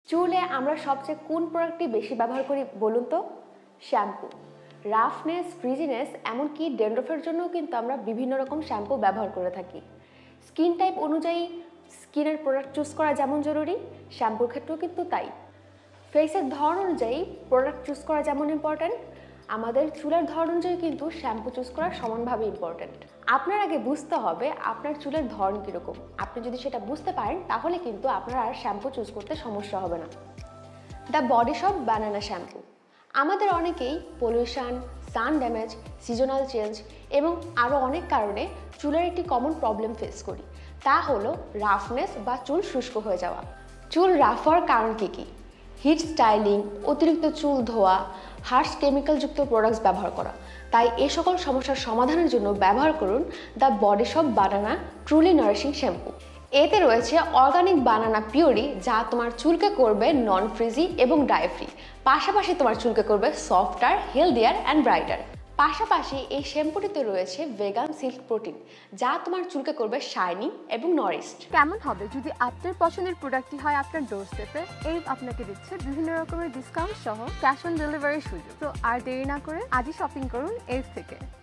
চুলে আমরা সবচেয়ে কোন প্রোডাক্টটি বেশি ব্যবহার করি বলুন তো? শ্যাম্পু। রাফনেস, ফ্রিজিনেস এমনকি ড্যান্ড্রফের জন্য কিন্তু আমরা বিভিন্ন রকম শ্যাম্পু ব্যবহার করে থাকি। স্কিন টাইপ অনুযায়ী স্কিনের প্রোডাক্ট চুজ করা যেমন জরুরি, শ্যাম্পুর ক্ষেত্রেও কিন্তু তাই। ফেসের ধরন অনুযায়ী প্রোডাক্ট চুজ করা যেমন ইম্পর্ট্যান্ট, আমাদের চুলের ধরন অনুযায়ী কিন্তু শ্যাম্পু চুজ করা সমানভাবে ইম্পর্ট্যান্ট। আপনার আগে বুঝতে হবে আপনার চুলের ধরন কীরকম। আপনি যদি সেটা বুঝতে পারেন তাহলে কিন্তু আপনার আর শ্যাম্পু চুজ করতে সমস্যা হবে না। The Body Shop banana shampoo. আমাদের অনেকেই pollution, sun damage, seasonal change এবং আরও অনেক কারণে চুলের একটি কমন প্রবলেম ফেস করি, তা হলো রাফনেস বা চুল শুষ্ক হয়ে যাওয়া। চুল রাফ হওয়ার কারণ কী কী? হিট স্টাইলিং, অতিরিক্ত চুল ধোয়া, হার্শ কেমিক্যালযুক্ত প্রোডাক্টস ব্যবহার করা। তাই এই সকল সমস্যার সমাধানের জন্য ব্যবহার করুন the Body Shop banana truly nourishing shampoo. এতে রয়েছে অর্গানিক বানানা পিউরি, যা তোমার চুলকে করবে নন ফ্রিজি এবং ড্রাই ফ্রি, পাশাপাশি তোমার চুলকে করবে সফটার, হেলদিয়ার অ্যান্ড ব্রাইটার। পাশাপাশি এই শ্যাম্পুটিতে রয়েছে ভেগান সিল্ক প্রোটিন, যা তোমার চুলকে করবে শাইনি এবং নরিশড। কেমন হবে যদি আপনার পছন্দের প্রোডাক্টটি হয় আপনার ডোরস্টেপে? এই আপনাকে দিচ্ছে বিভিন্ন রকমের ডিসকাউন্ট সহ ক্যাশ অন ডেলিভারির সুযোগ। তো আর দেরি না করে আজই শপিং করুন এর থেকে।